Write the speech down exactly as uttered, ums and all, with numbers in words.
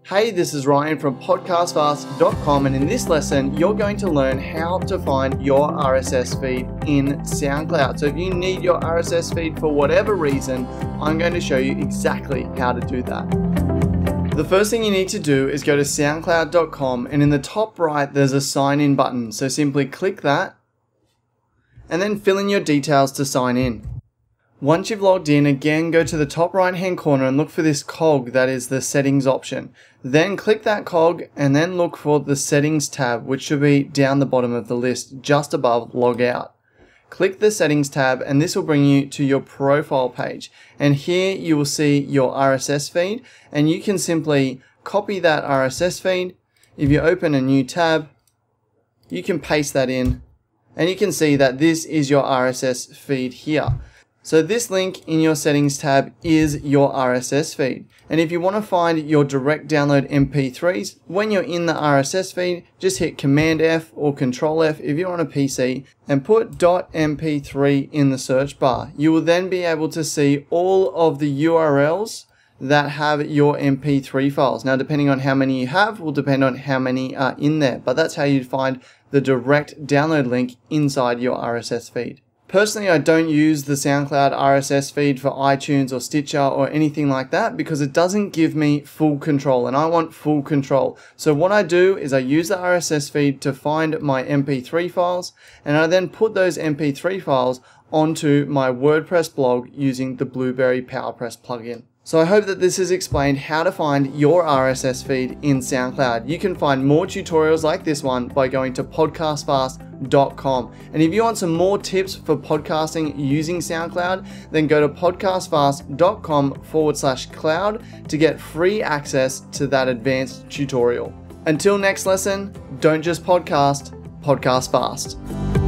Hey, this is Ryan from podcast fast dot com, and in this lesson, you're going to learn how to find your R S S feed in SoundCloud. So if you need your R S S feed for whatever reason, I'm going to show you exactly how to do that. The first thing you need to do is go to soundcloud dot com, and in the top right, there's a sign in button. So simply click that and then fill in your details to sign in. Once you've logged in, again, go to the top right hand corner and look for this cog that is the settings option. Then click that cog and then look for the settings tab, which should be down the bottom of the list just above log out. Click the settings tab and this will bring you to your profile page. And here you will see your R S S feed, and you can simply copy that R S S feed. If you open a new tab, you can paste that in and you can see that this is your R S S feed here. So this link in your settings tab is your R S S feed. And if you want to find your direct download M P threes, when you're in the R S S feed, just hit Command F or Control F if you're on a P C and put .m p three in the search bar. You will then be able to see all of the U R Ls that have your M P three files. Now, depending on how many you have will depend on how many are in there, but that's how you'd find the direct download link inside your R S S feed. Personally, I don't use the SoundCloud R S S feed for iTunes or Stitcher or anything like that because it doesn't give me full control, and I want full control. So what I do is I use the R S S feed to find my M P three files, and I then put those M P three files onto my WordPress blog using the Blueberry PowerPress plugin. So I hope that this has explained how to find your R S S feed in SoundCloud. You can find more tutorials like this one by going to podcast fast dot com. And if you want some more tips for podcasting using SoundCloud, then go to podcast fast dot com forward slash cloud to get free access to that advanced tutorial. Until next lesson, don't just podcast, podcast fast.